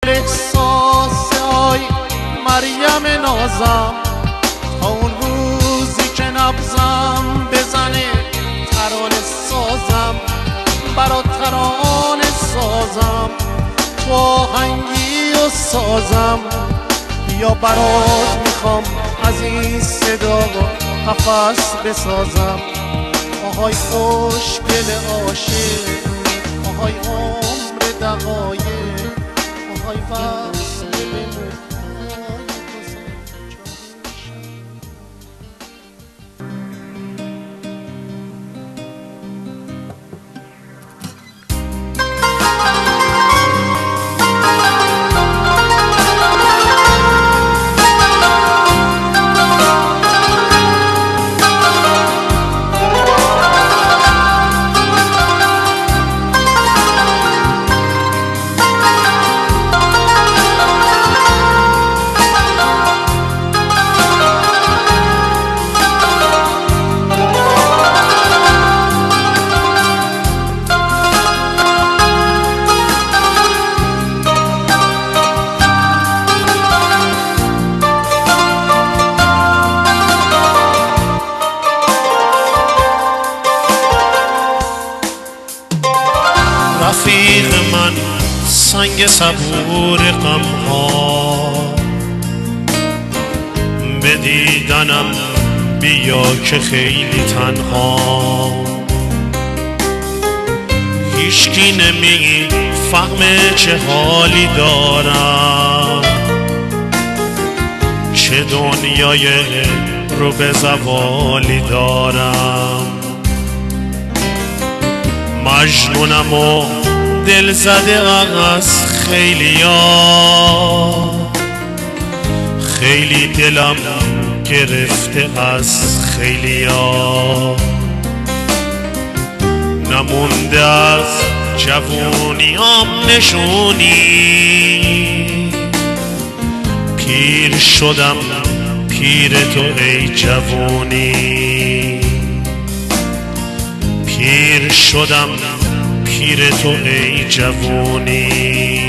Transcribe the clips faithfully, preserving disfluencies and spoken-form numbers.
احساس آی مریم نازم، تا اون روزی که نبزم بزنه ترانه سازم، برا ترانه سازم، تو آهنگی و سازم. بیا برات میخوام از این صدا قفس بسازم. آهای خوشگل عاشق، آهای عمر دقایق، آهای وصل بمون. رفیق من سنگ صبور غم ها، به دیدنم بیا که خیلی تنها. هیچکی نمی فهمه چه حالی دارم، چه دنیای رو به زوالی دارم. مجنونم و دل زده از خیلیا، خیلی دلم گرفته از خیلیا. نمونده از جوونیام نشونی، پیر شدم پیر تو ای جوونی. پیر شدم پیر تو ای جوونی.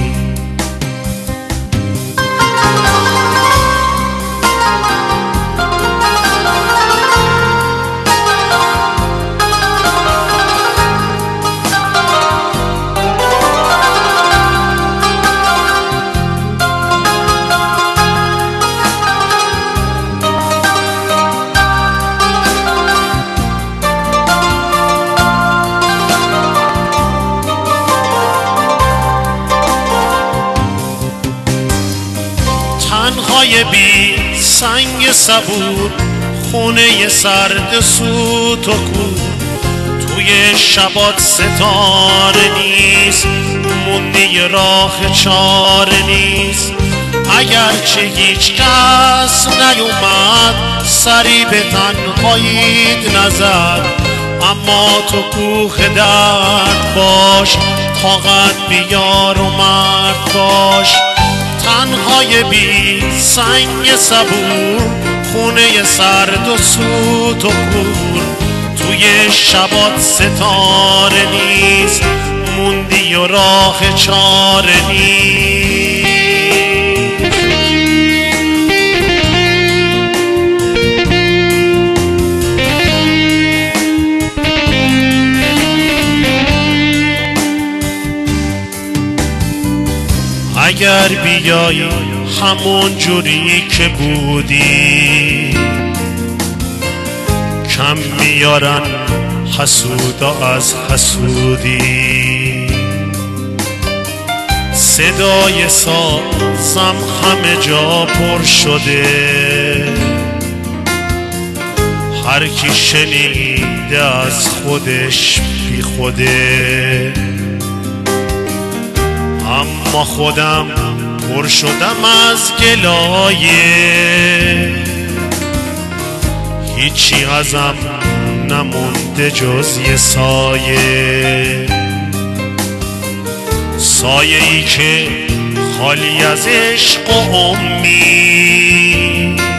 تنهای بی سنگ صبور، خونه سرد سوت و کور، توی شبات ستاره نیست، موندی راه چاره نیست. اگرچه هیچ کس نیومد سری به تنهاییت نزد، اما تو کوه درد باش، طاقت بیار و مرد باش. تنهای بی سنگ صبور، خونه سرد و سوت و کور، توی شبات ستاره نیست، موندی و راه چاره نیست. اگر بیایی همون جوری که بودی، کم میارن حسودا از حسودی. صدای سازم همه جا پر شده، هر کی شنیده از خودش بی خوده. اما خودم پر شدم از گلایه، هیچی ازم نمونده جز یه سایه. سایه ای که خالی از عشق و امید،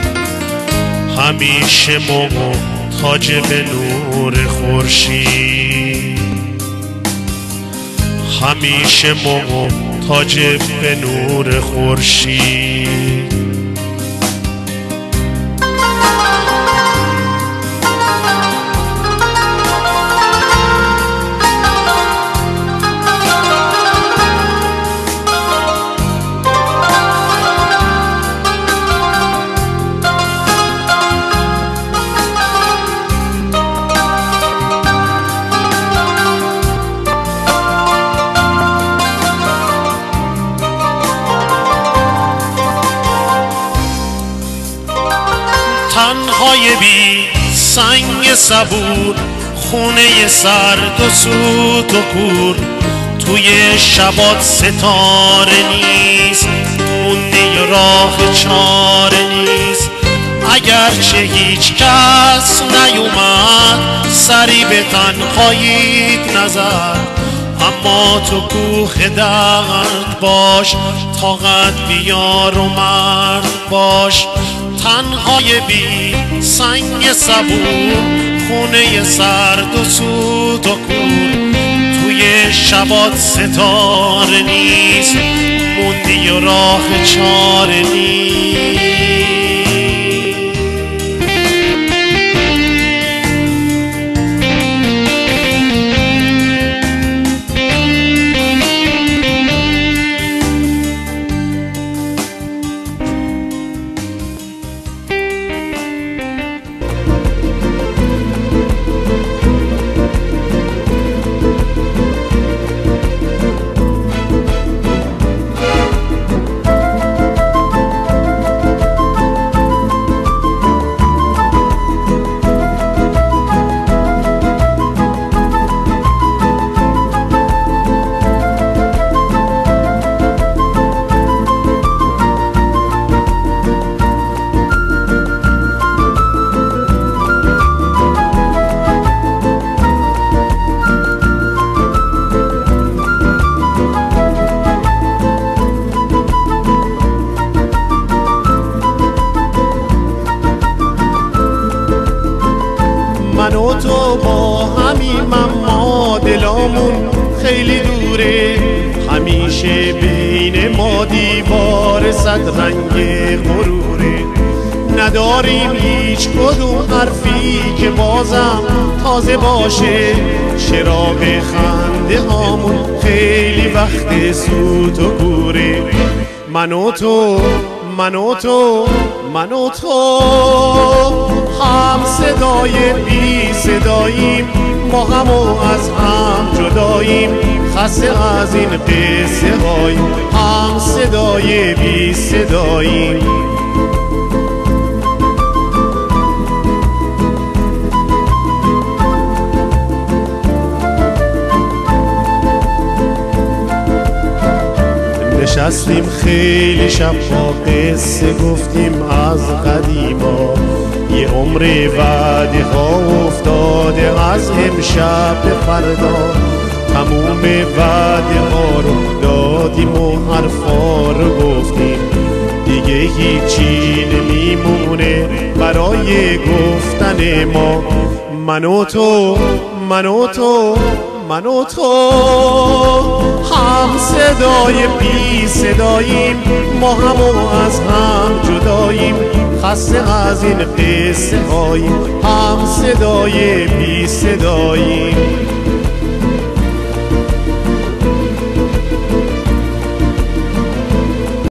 همیشه محتاج به نور خورشید، همیشه محتاج حاجب به نور خورشید. تنهای بی سنگ صبور، خونه سرد و سوت و کور، توی شبات ستاره نیست، موندی راه چاره نیست. اگرچه هیچ کس نیومد سری به تنهاییت نزد، اما تو کوه درد باش، طاقت بیار و مرد باش. تنهای بی سنگ صبور، خونه سرد و سوت و کور، توی شبات ستاره نیست، موندی و راه چاره نیست. من و تو با همیم، اما دلامون خیلی دوره. همیشه بین ما دیوار صد رنگ غروره. نداریم هیچ کدوم حرفی که بازم تازه باشه. چراغ خنده هامون خیلی وقت سوت و کوره. من و تو من و تو من و تو هم صدای بی صداییم، ما هم و از هم جداییم. خسته از این قصه هاییم، هم صدای بی صداییم. نشستیم خیلی شب با قصه گفتیم از قدیما. یه عمر وعده ها افتاده از امشب به فردا. تموم وعده ها رو دادیم و حرفا رو گفتیم. دیگه هیچی نمیمونه برای گفتن ما. من و تو من و تو من و تو هم صدای بی صداییم، ما هم و از هم جداییم. خسته از این قصه هاییم، هم صدای بی صداییم.